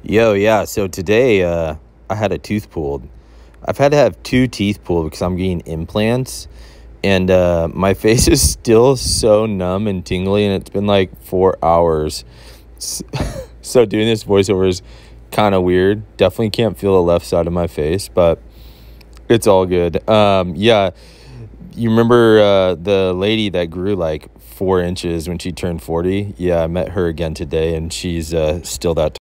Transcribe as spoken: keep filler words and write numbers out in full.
Yo, yeah. So today, uh, I had a tooth pulled. I've had to have two teeth pulled because I'm getting implants, and uh, my face is still so numb and tingly, and it's been like four hours. S- So doing this voiceover is kind of weird. Definitely can't feel the left side of my face, but it's all good. Um, yeah, you remember uh, the lady that grew like four inches when she turned forty? Yeah, I met her again today, and she's uh, still that